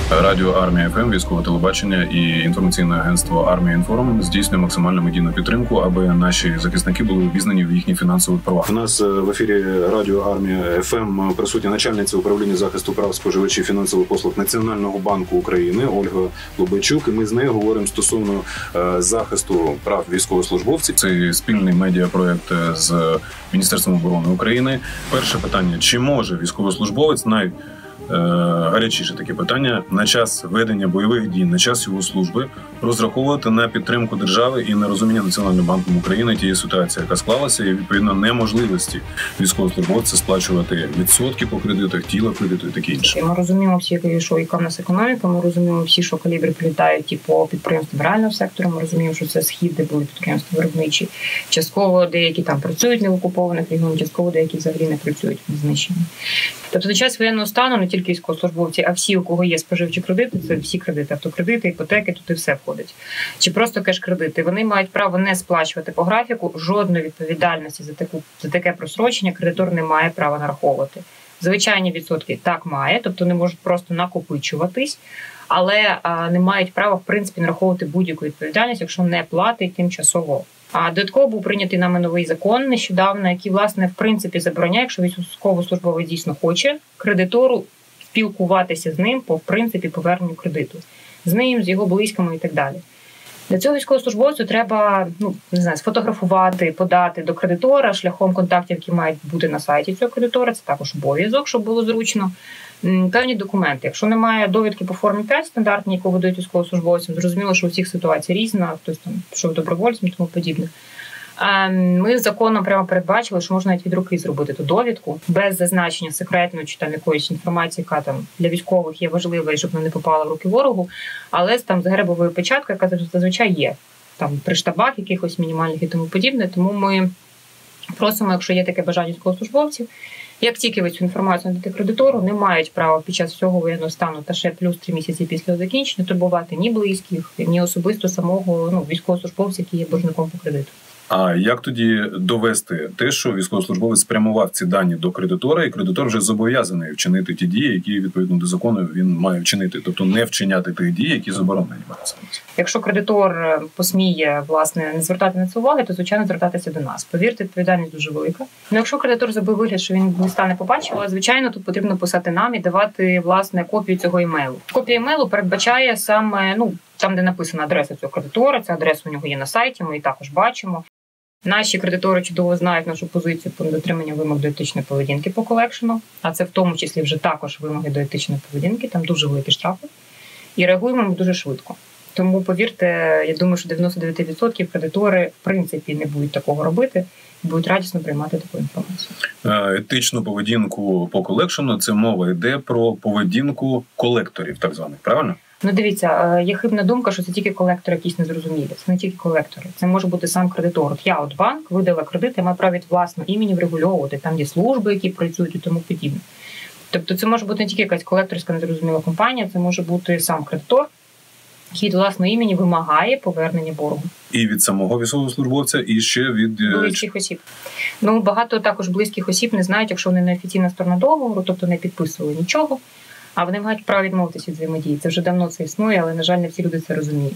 Радіо Армія ФМ, військове телебачення і інформаційне агентство Армія Інформ здійснює максимальну медійну підтримку, аби наші захисники були обізнані в їхніх фінансових правах. У нас в ефірі Радіо Армія ФМ присутня начальниця управління захисту прав споживачів фінансових послуг Національного банку України Ольга Лобайчук. І ми з нею говоримо стосовно захисту прав військовослужбовців. Це спільний медіапроєкт з Міністерством оборони України. Перше питання: чи може військовослужбовець, гарячіше таке питання, на час ведення бойових дій, на час його служби розраховувати на підтримку держави і на розуміння Національним банком України тієї ситуації, яка склалася, і відповідно неможливості військовослужбовця сплачувати відсотки по кредитах, тіла кредиту і таке інше. Ми розуміємо всі, що яка в нас економіка, ми розуміємо всі, що калібри прилітають по підприємствам реального сектору, ми розуміємо, що це схід, де були підприємства виробничі. Частково деякі там працюють в окупованих регіонах, частково деякі взагалі не працюють в знищенні. Тобто на час воєнного стану не тільки військовослужбовці, а всі, у кого є споживчі кредити, це всі кредити, автокредити, іпотеки, тут і все входить. Чи просто кеш-кредити. Вони мають право не сплачувати по графіку, жодної відповідальності за таке просрочення кредитор не має права нараховувати. Звичайні відсотки так має, тобто не можуть просто накопичуватись, але не мають права, в принципі, нараховувати будь-яку відповідальність, якщо не платить тимчасово. А додатково був прийнятий нами новий закон нещодавно, який, власне, в принципі, забороняє, якщо військовослужбовець дійсно хоче, кредитору спілкуватися з ним по, в принципі, поверненню кредиту. З ним, з його близькими і так далі. Для цього військовослужбовцю треба, сфотографувати, подати до кредитора шляхом контактів, які мають бути на сайті цього кредитора. Це також обов'язок, щоб було зручно. Певні документи. Якщо немає довідки по формі 5 стандартні, яку видають військовослужбовцям, зрозуміло, що у всіх ситуація різна, хтось там пішов добровольцем і тому подібне. Ми законом прямо передбачили, що можна навіть від руки зробити ту довідку без зазначення секретної чи там якоїсь інформації, яка там для військових є важлива і щоб вона не попала в руки ворогу, але з гербовою печаткою, яка зазвичай є там при штабах якихось мінімальних і тому подібне. Тому ми просимо, якщо є таке бажання військовослужбовців, як тільки ви цю інформацію надаєте кредитору, не мають права під час всього воєнного стану та ще плюс 3 місяці після закінчення турбувати ні близьких, ні особисто самого військовослужбовця, який є боржником по кредиту. А як тоді довести те, що військовослужбовець спрямував ці дані до кредитора, і кредитор вже зобов'язаний вчинити ті дії, які відповідно до закону він має вчинити, тобто не вчиняти тих дій, які заборонені? Якщо кредитор посміє, власне, не звертати на це уваги, то, звичайно, звертатися до нас. Повірте, відповідальність дуже велика. Якщо кредитор зробив вигляд, що він листа не побачив, але, звичайно, тут потрібно писати нам і давати, власне, копію цього імейлу. Копія імейлу передбачає саме, там, де написана адреса цього кредитора, ця адреса у нього є на сайті, ми її також бачимо. Наші кредитори чудово знають нашу позицію по дотриманню вимог до етичної поведінки по колекшену, а це в тому числі вже також вимоги до етичної поведінки, там дуже великі штрафи. І реагуємо ми дуже швидко. Тому, повірте, я думаю, що 99% кредитори, в принципі, не будуть такого робити, і будуть радісно приймати таку інформацію. Етичну поведінку по колекшену – це мова йде про поведінку колекторів, так званих, правильно? Дивіться, є хибна думка, що це тільки колектори якісь незрозумілі. Це не тільки колектори. Це може бути сам кредитор. Я банк видала кредит, я маю право від власного імені врегульовувати. Там є служби, які працюють і тому подібне. Тобто це може бути не тільки якась колекторська незрозуміла компанія, це може бути сам кредитор, який від власного імені вимагає повернення боргу. І від самого військовослужбовця, і ще від близьких осіб. Багато також близьких осіб не знають, якщо вони не офіційна сторона договору, тобто не підписували нічого, а вони мають право відмовитися від взаємодії. Це вже давно це існує, але, на жаль, не всі люди це розуміють.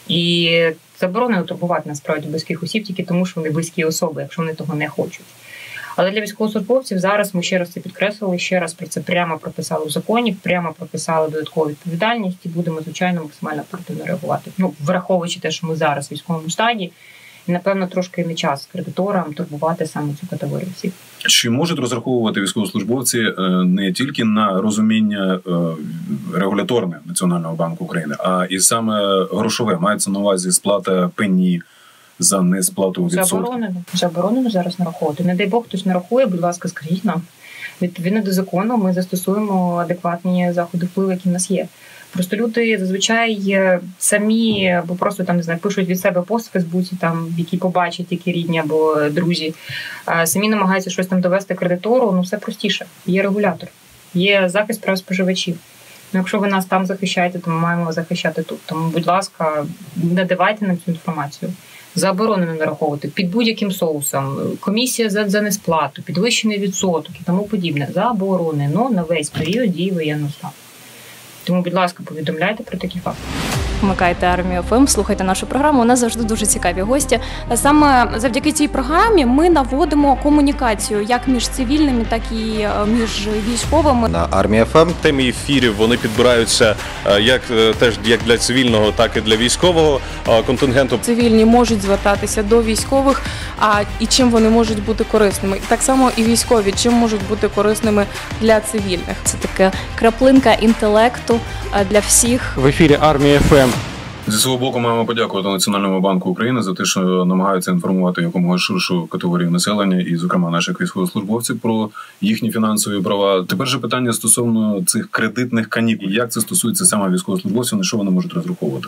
І заборонено турбувати, насправді, близьких осіб тільки тому, що вони близькі особи, якщо вони того не хочуть. Але для військовослужбовців зараз ми ще раз це підкреслили, ще раз про це прямо прописали в законі, прямо прописали додаткову відповідальність і будемо, звичайно, максимально оперативно реагувати. Враховуючи те, що ми зараз в військовому стані, і, напевно, трошки не час кредиторам турбувати саме цю категорію осіб. Чи можуть розраховувати військовослужбовці не тільки на розуміння регуляторне Національного банку України, а і саме грошове? Мається на увазі сплата пені за несплату відсотків? Заборонено зараз нараховувати. Не дай Бог, хтось нарахує, будь ласка, скажіть нам. Відповідно до закону ми застосуємо адекватні заходи впливу, які в нас є. Просто люди зазвичай самі, або просто там, не знаю, пишуть від себе пост в Фейсбуці, там, які побачать, які рідні або друзі, самі намагаються щось там довести кредитору, все простіше. Є регулятор, є захист прав споживачів. Якщо ви нас там захищаєте, то ми маємо вас захищати тут. Тому, будь ласка, не давайте нам цю інформацію. Заборонено нараховувати під будь-яким соусом, комісія за несплату, підвищений відсоток і тому подібне. Заборонено на весь період дії воєнного стану. Тому, будь ласка, повідомляйте про такі факти. Вмикайте Армію ФМ, слухайте нашу програму. У нас завжди дуже цікаві гості. Саме завдяки цій програмі ми наводимо комунікацію як між цивільними, так і між військовими. На Армія ФМ темі ефірів вони підбираються як для цивільного, так і для військового контингенту. Цивільні можуть звертатися до військових, і чим вони можуть бути корисними. Так само і військові, чим можуть бути корисними для цивільних. Це така краплинка інтелекту для всіх. В ефірі Армія ФМ. Зі свого боку маємо подякувати Національному банку України за те, що намагаються інформувати якомога ширшу категорію населення і, зокрема, наших військовослужбовців про їхні фінансові права. Тепер же питання стосовно цих кредитних канікул. Як це стосується саме військовослужбовців, на що вони можуть розраховувати?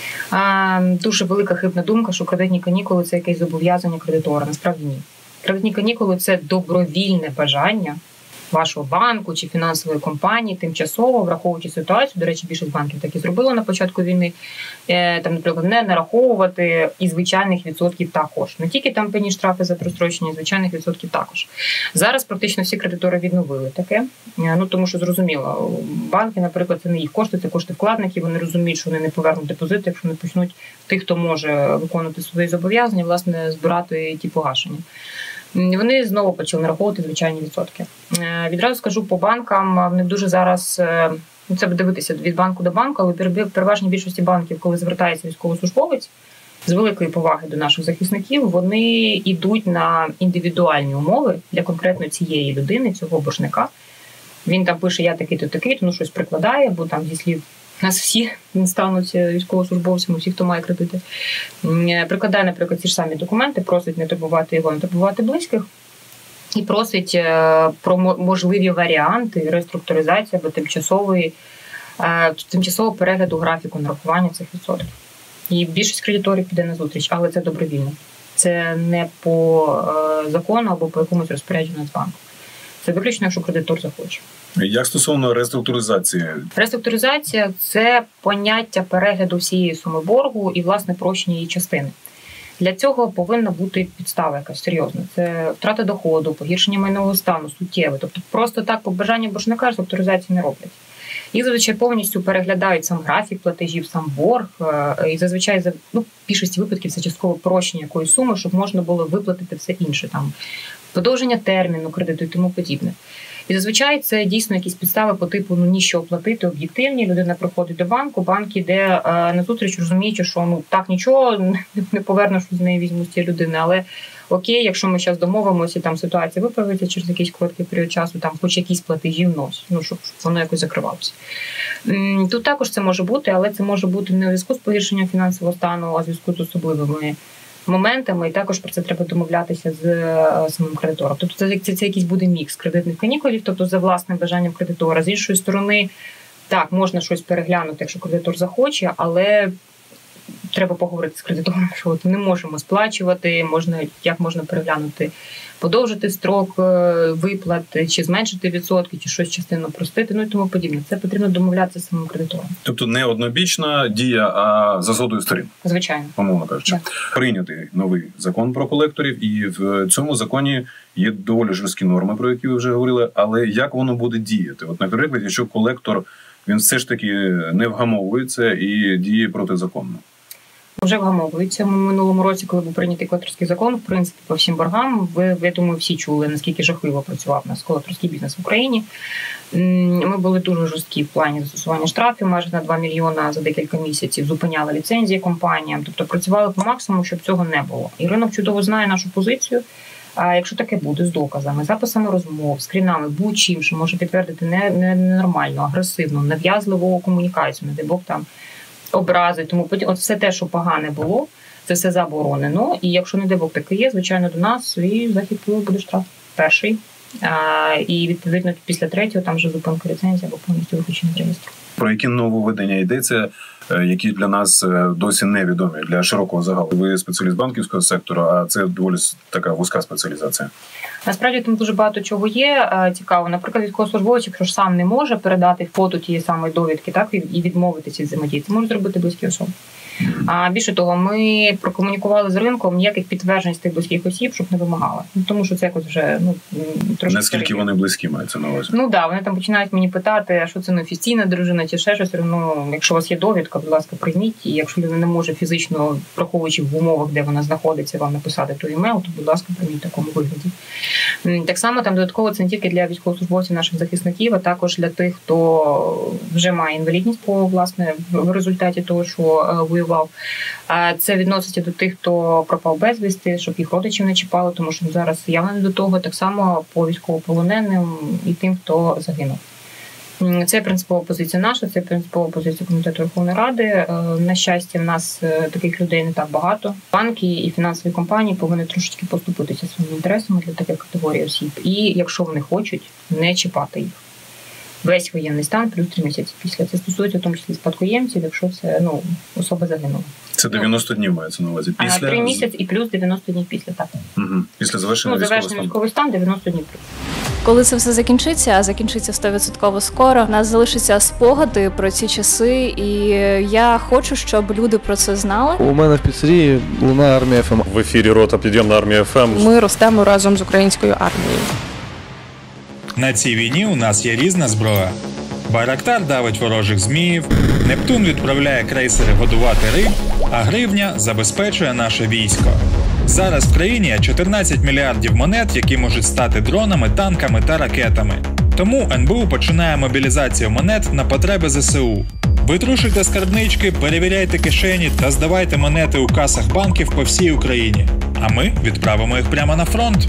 Дуже велика хибна думка, що кредитні канікули – це якесь зобов'язання кредитора. Насправді ні. Кредитні канікули – це добровільне бажання вашого банку чи фінансової компанії тимчасово, враховуючи ситуацію, до речі, більшість банків так і зробило на початку війни, там, наприклад, не нараховувати і звичайних відсотків також. Не тільки там певні штрафи за прострочення, звичайних відсотків також. Зараз практично всі кредитори відновили таке, тому що зрозуміло, банки, наприклад, це не їх кошти, це кошти вкладників, вони розуміють, що вони не повернуть депозити, якщо не почнуть тих, хто може виконувати свої зобов'язання, власне, збирати ті погашення. Вони знову почали нараховувати звичайні відсотки. Відразу скажу, по банкам в них дуже зараз, це дивитися від банку до банку, але в переважній більшості банків, коли звертається військовослужбовець, з великої поваги до наших захисників, вони йдуть на індивідуальні умови для конкретно цієї людини, цього боржника. Він там пише, я такий-то, такий-то, щось прикладає, бо там зі слів нас всі стануть військовослужбовцями, всі, хто має кредити. Прикладає, наприклад, ці ж самі документи, просить не турбувати його, не турбувати близьких. І просить про можливі варіанти реструктуризації або тимчасового перегляду графіку нарахування цих відсотків. І більшість кредиторів піде на зустріч, але це добровільно. Це не по закону або по якомусь розпорядженню Нацбанку. Це виключно, якщо кредитор захоче. Як стосовно реструктуризації? Реструктуризація – це поняття перегляду всієї суми боргу і, власне, прощення її частини. Для цього повинна бути підстава якась серйозна. Це втрата доходу, погіршення майнового стану, суттєве. Тобто просто так по бажанню боржника реструктуризації не роблять. Їх зазвичай повністю переглядають сам графік платежів, сам борг. І зазвичай, в більшості випадків, це часткове прощення якоїсь суми, щоб можна було виплатити все інше. Там подовження терміну кредиту і тому подібне. І зазвичай це дійсно якісь підстави по типу ніщо оплатити, об'єктивні. Людина приходить до банку, банк іде на зустріч, розуміючи, що так нічого не повернеш, що з неї візьмуть ті людини, але окей, якщо ми зараз домовимося, там ситуація виправиться через якийсь короткий період часу, там хоч якісь платежі вносять, щоб воно якось закривалося. Тут також це може бути, але це може бути не у зв'язку з погіршенням фінансового стану, а у зв'язку з особливими моментами, і також про це треба домовлятися з самим кредитором. Тобто це якийсь буде мікс кредитних канікулів, тобто за власним бажанням кредитора. З іншої сторони, так, можна щось переглянути, якщо кредитор захоче, але треба поговорити з кредитором, що не можемо сплачувати, як можна переглянути, подовжити строк виплат, чи зменшити відсотки, чи щось частину простити, і тому подібне. Це потрібно домовлятися з самим кредитором. Тобто не однобічна дія, а за згодою сторін? Звичайно. Умовно кажучи. Прийнятий новий закон про колекторів, і в цьому законі є доволі жорсткі норми, про які ви вже говорили, але як воно буде діяти? От, наприклад, якщо колектор, він все ж таки не вгамовується і діє протизаконно? Вже вгамовується. Ми в минулому році, коли був прийнятий колекторський закон, в принципі, по всім боргам, я думаю, всі чули, наскільки жахливо працював у нас колекторський бізнес в Україні. Ми були дуже жорсткі в плані застосування штрафів, майже на 2 мільйона за декілька місяців, зупиняли ліцензії компаніям, тобто працювали по максимуму, щоб цього не було. І ринок чудово знає нашу позицію. А якщо таке буде з доказами, записами розмов, скрінами, будь-чим, що може підтвердити ненормальну, агресивну, нав'язливу комунікацію, не дай Бог там образи, тому от все те, що погане було, це все заборонено. І якщо, не дай Бог, таке є, звичайно, до нас і захід буде штраф перший. І, відповідно, після третього там вже зупинка ліцензії або повністю виключення з реєстру. Про які нововведення йдеться? які для нас досі невідомі, для широкого загалу. Ви спеціаліст банківського сектору, а це доволі така вузька спеціалізація. Насправді там дуже багато чого є цікаво. Наприклад, військовослужбовець, якщо ж сам не може передати фото тієї самої довідки, так, і відмовитися від взаємодії, це може зробити близькі особи. А більше того, ми прокомунікували з ринком, ніяких підтверджень з тих близьких осіб, щоб не вимагали. Тому що це якось вже трошки... Наскільки вони близькі, мається на увазі? Да, вони там починають мені питати, а що це неофіційна дружина чи ще щось. Якщо у вас є довідка, будь ласка, прийміть. І якщо людина не може фізично, враховуючи в умовах, де вона знаходиться, вам написати той імейл, то, будь ласка, прийміть в такому вигляді. Так само там додатково це не тільки для військовослужбовців, наших захисників, а також для тих, хто вже має інвалідність в результаті того, що воював. Це відноситься до тих, хто пропав безвісти, щоб їх родичів не чіпали, тому що зараз явно не до того, так само по військовополоненим і тим, хто загинув. Це принципова позиція наша, це принципова позиція Комітету Верховної Ради. На щастя, в нас таких людей не так багато. Банки і фінансові компанії повинні трошечки поступитися своїми інтересами для таких категорій осіб. І якщо вони хочуть, не чіпати їх. Весь воєнний стан плюс 3 місяці після. Це стосується в тому числі спадкоємців, якщо це особа загинула. Це 90 днів мається на увазі. Після 3 місяці і плюс 90 днів після, так. Угу. Після завершення військовий стан 90 днів плюс. Коли це все закінчиться, а закінчиться 100% скоро, у нас залишаться спогади про ці часи, і я хочу, щоб люди про це знали. У мене в піцерії лунає Армія ФМ. В ефірі рота підйомна Армія ФМ. Ми ростемо разом з українською армією. На цій війні у нас є різна зброя. Байрактар давить ворожих зміїв, Нептун відправляє крейсери годувати риб, а гривня забезпечує наше військо. Зараз в країні є 14 мільярдів монет, які можуть стати дронами, танками та ракетами. Тому НБУ починає мобілізацію монет на потреби ЗСУ. Витрушуйте скарбнички, перевіряйте кишені та здавайте монети у касах банків по всій Україні. А ми відправимо їх прямо на фронт.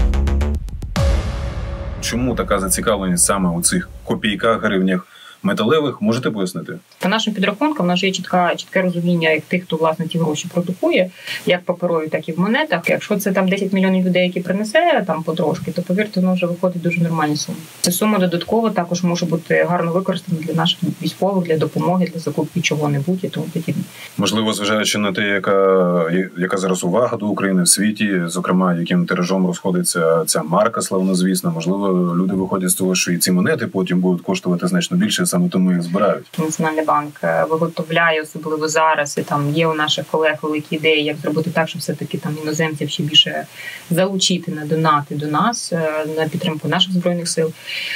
Чому така зацікавленість саме у цих копійках, гривнях металевих, можете пояснити? По нашим підрахункам, в нас є чітке розуміння, як тих, хто, власне, ті гроші продукує, як паперові, так і в монетах. Якщо це там 10 мільйонів людей, які принесе там потрошки, то, повірте, воно вже виходить дуже нормальні суми. Ця сума додатково також може бути гарно використана для наших військових, для допомоги, для закупки чого-небудь і тому подібне. Можливо, зважаючи на те, яка зараз увага до України в світі, зокрема, яким тиражом розходиться ця марка славнозвісна, можливо, люди виходять з того, що і ці монети потім будуть коштувати значно більше, саме тому їх збирають. Національний банк виготовляє, особливо зараз, і там є у наших колег великі ідеї, як зробити так, щоб все-таки там іноземців ще більше залучити на донати до нас, на підтримку наших Збройних сил.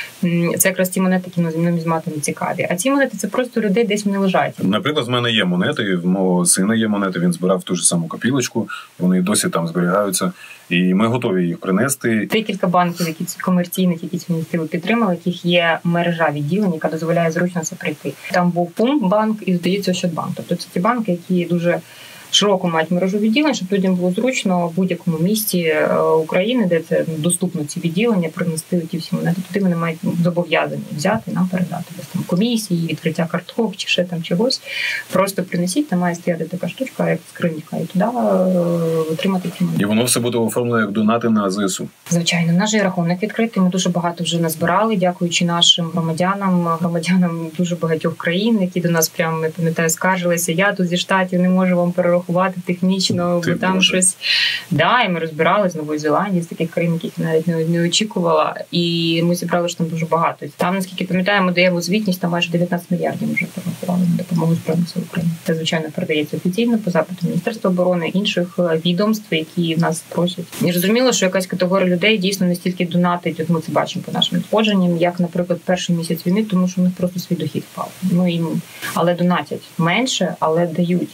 Це якраз ті монети, які нумізматам цікаві. А ці монети – це просто людей десь вони лежать. Наприклад, в мене є монети, в мого сина є монети, він збирав ту ж саму копілочку, вони досі там зберігаються. І ми готові їх принести. Декілька банків, які комерційних, які цю ініціативу підтримали, яких є мережа відділень, яка дозволяє зручно це прийти. Там був Пумбанк і, здається, Ощадбанк. Тобто це ті банки, які дуже широко мають мережу відділень, щоб людям було зручно в будь-якому місті України, де це доступно ці відділення, принести ті всі монети. Туди вони мають зобов'язані взяти, нам передати. Без там комісії, відкриття карток чи ще там чогось. Просто принесіть, там має стояти така штучка, як скринька, і туди отримати ці монети. І воно все буде оформлено як донати на ЗСУ? Звичайно, наш рахунок відкритий. Ми дуже багато вже назбирали, дякуючи нашим громадянам дуже багатьох країн, які до нас прямо, я пам'ятаю, скаржилися. Я тут зі Штатів не можу вам перерахувати технічно, бо там щось. Да, і ми розбирали з Нової Зеландії, з таких країн, яких навіть не очікувала. І ми зібрали ж там дуже багато. Там, наскільки пам'ятаю, ми даємо звітність, там майже 19 мільярдів вже перерахували на допомогу Збройним силам України. Це, звичайно, передається офіційно по запиту Міністерства оборони, інших відомств, які в нас просять. І зрозуміло, що якась категорія людей дійсно не стільки донатить, от ми це бачимо по нашим надходженням, як, наприклад, перший місяць війни, тому що у них просто свій дохід впав. Але донатять менше, але дають.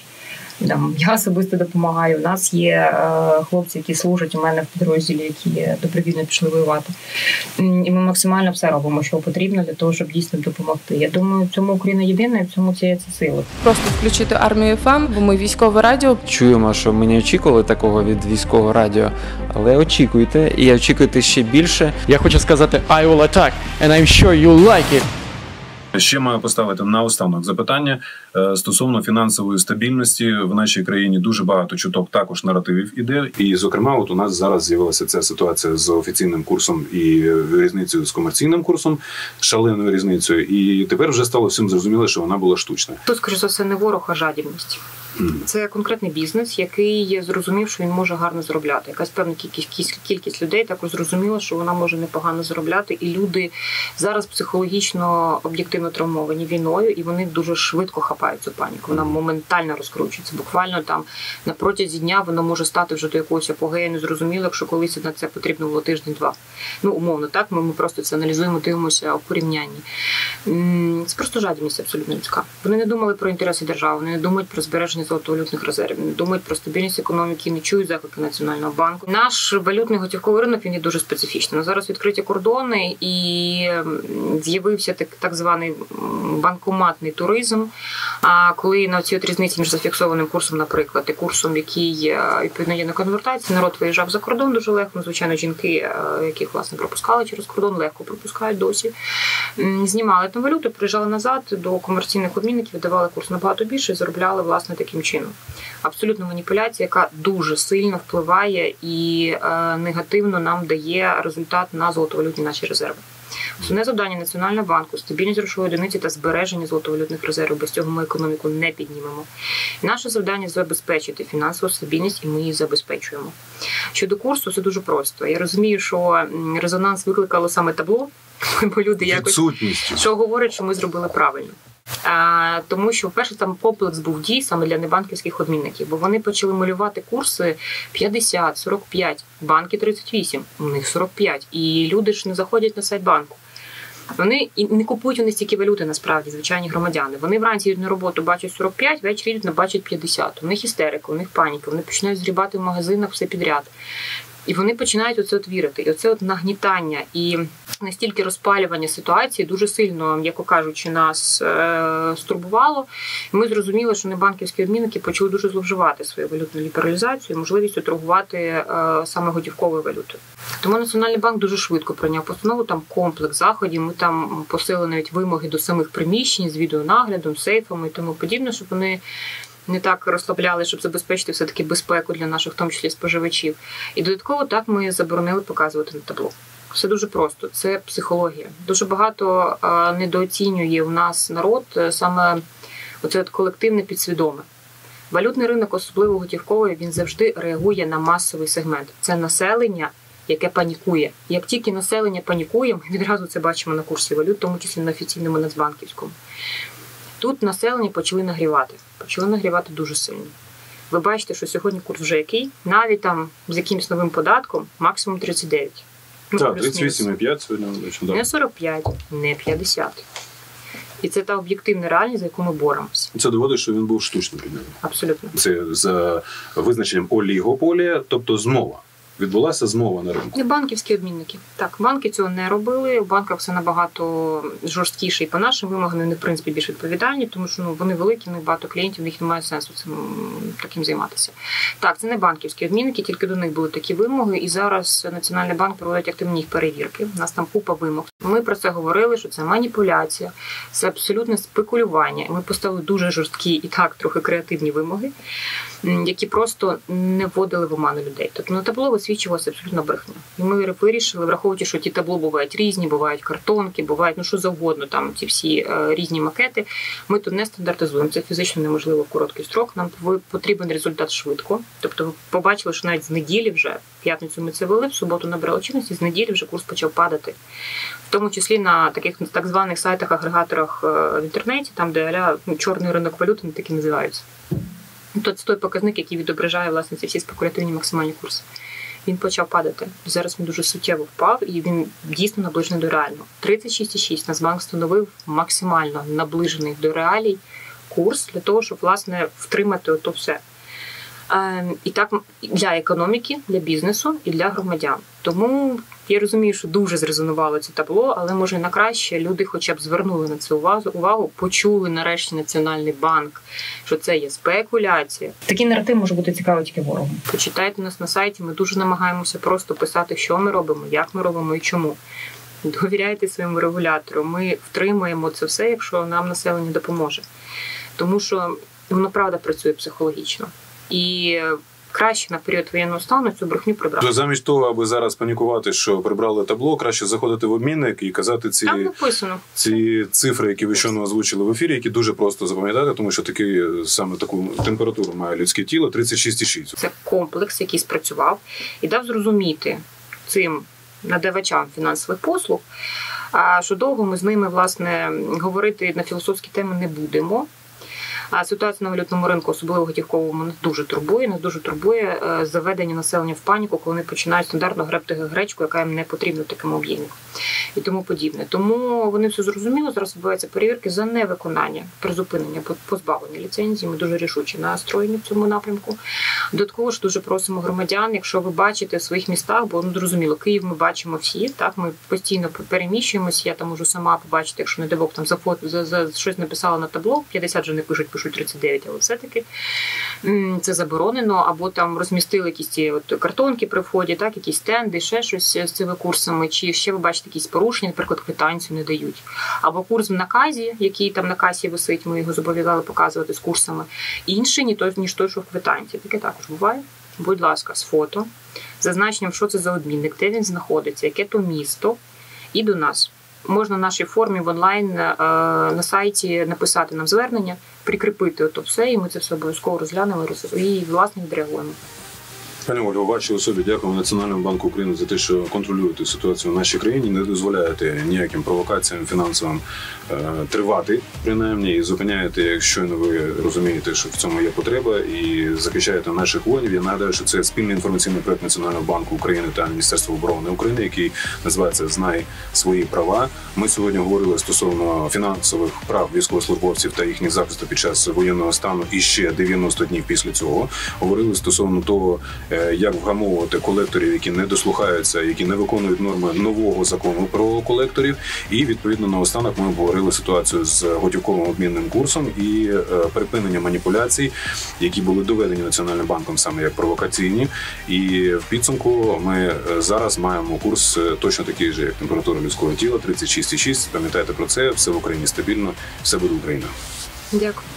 Я особисто допомагаю. У нас є хлопці, які служать у мене в підрозділі, які добровільно пішли воювати. І ми максимально все робимо, що потрібно для того, щоб дійсно допомогти. Я думаю, в цьому Україна єдина, і в цьому це сила. Просто включити Армію ФМ, бо ми військове радіо. Чуємо, що ми не очікували такого від військового радіо, але очікуйте, і очікуйте ще більше. Я хочу сказати I will attack, and I'm sure you'll like it. Ще маю поставити наостанок запитання стосовно фінансової стабільності в нашій країні. Дуже багато чуток, також наративів іде. І, зокрема, от у нас зараз з'явилася ця ситуація з офіційним курсом і різницею з комерційним курсом, шаленою різницею. І тепер вже стало всім зрозуміло, що вона була штучна. Тут, скоріше за все, не ворог, а жадібність. Це конкретний бізнес, який зрозумів, що він може гарно заробляти. Якась певна кількість людей також зрозуміла, що вона може непогано заробляти. І люди зараз психологічно об'єктивно травмовані війною, і вони дуже швидко хапають цю паніку. Вона моментально розкручується. Буквально там на протязі дня вона може стати вже до якогось апогею незрозуміло, якщо колись на це потрібно було тиждень-два. Ну, умовно, так, ми просто це аналізуємо, дивимося у порівнянні. Це просто жадібність абсолютно людська. Вони не думали про інтереси держави, вони не думають про збереження золотовалютних резервів, не думають про стабільність економіки, не чують заклики Національного банку. Наш валютний готівковий ринок, він є дуже специфічний. Зараз відкриті кордони і з'явився так званий банкоматний туризм. А коли на цій різниці між зафіксованим курсом, наприклад, і курсом, який відповідно є на конвертації, народ виїжджав за кордон дуже легко. Звичайно, жінки, яких власне пропускали через кордон, легко пропускають досі. Знімали там валюту, приїжджали назад до комерційних обмінників, давали курс набагато більше і заробляли власне таким чином. Абсолютно маніпуляція, яка дуже сильно впливає і негативно нам дає результат на золотовалютні наші резерви. Основне завдання Національного банку – стабільність грошової одиниці та збереження золотовалютних резервів. Без цього ми економіку не піднімемо. Наше завдання – забезпечити фінансову стабільність, і ми її забезпечуємо. Щодо курсу, це дуже просто. Я розумію, що резонанс викликало саме табло, бо люди якось, що говорять, що ми зробили правильно. Тому що, вперше, там комплекс був дій саме для небанківських обмінників, бо вони почали малювати курси 50, 45, банки 38, у них 45, і люди ж не заходять на сайт банку. Вони і не купують вони стільки валюти, насправді, звичайні громадяни. Вони вранці йдуть на роботу, бачать 45, ввечері йдуть, бачать 50. У них істерика, у них паніка, вони починають зрібати в магазинах все підряд. І вони починають оце от вірити. І оце от нагнітання і настільки розпалювання ситуації дуже сильно, м'яко кажучи, нас стурбувало. І ми зрозуміли, що небанківські обмінники почали дуже зловживати свою валютну лібералізацію, можливістю торгувати саме готівковою валютою. Тому Національний банк дуже швидко прийняв постанову, там комплекс заходів, ми там посили навіть вимоги до самих приміщень з відеонаглядом, сейфами і тому подібне, щоб вони не так розслабляли, щоб забезпечити все-таки безпеку для наших, в тому числі, споживачів. І додатково так ми заборонили показувати на табло. Все дуже просто. Це психологія. Дуже багато недооцінює у нас народ саме оце от колективне підсвідоме. Валютний ринок, особливо готівковий, він завжди реагує на масовий сегмент. Це населення, яке панікує. Як тільки населення панікує, ми відразу це бачимо на курсі валют, в тому числі на офіційному нацбанківському. Тут населення почали нагрівати. Почали нагрівати дуже сильно. Ви бачите, що сьогодні курс вже який? Навіть там з якимось новим податком максимум 39. Так, 38,5 сьогодні. Не 45, не 50. І це та об'єктивна реальність, за яку ми боремося. Це доводить, що він був штучно піднятий. Абсолютно. Це за визначенням олігополія, тобто змова. Відбулася змова на ринку. І банківські обмінники. Так, банки цього не робили. У банках все набагато жорсткіше і по нашим вимогам, вони, в принципі, більш відповідальні, тому що вони великі, в них багато клієнтів, в них немає сенсу цим таким займатися. Так, це не банківські обмінники, тільки до них були такі вимоги, і зараз Національний банк проводить активні їх перевірки. У нас там купа вимог. Ми про це говорили, що це маніпуляція, це абсолютне спекулювання. Ми поставили дуже жорсткі і так трохи креативні вимоги, які просто не вводили в оману людей. Тобто на табло висвічувалася абсолютно брехня. І ми вирішили, враховуючи, що ті табло бувають різні, бувають картонки, бувають що завгодно, там ці всі різні макети, ми тут не стандартизуємо. Це фізично неможливо в короткий строк. Нам потрібен результат швидко. Тобто ви побачили, що навіть з неділі вже, в п'ятницю ми це вели, в суботу набрали чинності, з неділі вже курс почав падати. В тому числі на таких так званих сайтах-агрегаторах в інтернеті, там, де чорний ринок валюти, вони такі називаються. Це той показник, який відображає, власне, ці всі спекулятивні максимальні курси. Він почав падати. Зараз він дуже суттєво впав, і він дійсно наближений до реального. 36,6 Нацбанк встановив максимально наближений до реалій курс для того, щоб, власне, втримати ото все. І так для економіки, для бізнесу і для громадян. Тому я розумію, що дуже зрезонувало це табло, але, може, на краще люди хоча б звернули на це увагу, почули нарешті Національний банк, що це є спекуляція. Такий наратив може бути цікавий тільки ворогу. Почитайте нас на сайті, ми дуже намагаємося просто писати, що ми робимо, як ми робимо і чому. довіряйте своєму регулятору. Ми втримаємо це все, якщо нам населення допоможе. Тому що воно, правда, працює психологічно. І краще на період воєнного стану цю брехню прибрати. Замість того, аби зараз панікувати, що прибрали табло, краще заходити в обмінник і казати ці цифри, які ви щойно озвучили в ефірі, які дуже просто запам'ятати, тому що саме таку температуру має людське тіло 36,6. Це комплекс, який спрацював і дав зрозуміти цим надавачам фінансових послуг, що довго ми з ними, власне, говорити на філософські теми не будемо. А ситуація на валютному ринку, особливо готівковому, нас дуже турбує заведення населення в паніку, коли вони починають стандартно гребти гречку, яка їм не потрібна в такому об'ємі і тому подібне. Тому вони все зрозуміло, зараз відбуваються перевірки за невиконання, призупинення, позбавлення ліцензії. Ми дуже рішуче настроєні в цьому напрямку. Додатково ж дуже просимо громадян, якщо ви бачите в своїх містах, бо зрозуміло, Київ ми бачимо всі, так, ми постійно переміщуємося, я там можу сама побачити, якщо не дай Бог там за щось написала на табло, 50 вже не пишуть 39, але все-таки це заборонено, або там розмістили якісь ці картонки при вході, так, якісь стенди, ще щось з цими курсами, чи ще ви бачите якісь порушення, наприклад, квитанцію не дають. Або курс в наказі, який там на касі висить, ми його зобов'язали показувати з курсами, інший, ніж той, що в квитанції. Таке також буває. Будь ласка, з фото, зазначенням, що це за обмінник, де він знаходиться, яке то місто, і до нас. Можна в нашій формі в онлайн на сайті написати нам звернення, прикріпити ото все, і ми це все обов'язково розглянемо і, власне, відреагуємо. Пані Ольго, у вашій особі дякуємо Національному банку України за те, що контролюєте ситуацію в нашій країні, не дозволяєте ніяким провокаціям фінансовим тривати, принаймні, і зупиняєте, якщо ви розумієте, що в цьому є потреба, і захищаєте наших воїнів. Я нагадаю, що це спільний інформаційний проект Національного банку України та Міністерства оборони України, який називається «Знай свої права». Ми сьогодні говорили стосовно фінансових прав військовослужбовців та їхніх захисту під час воєнного стану і ще 90 днів після цього. Говорили стосовно того, як вгамовувати колекторів, які не дослухаються, які не виконують норми нового закону про колекторів. І, відповідно, наостанок ми обговорили ситуацію з готівковим обмінним курсом і припинення маніпуляцій, які були доведені Національним банком саме як провокаційні. І в підсумку ми зараз маємо курс точно такий же, як температура людського тіла, 36,6. Пам'ятайте про це, все в Україні стабільно, все буде Україна. Дякую.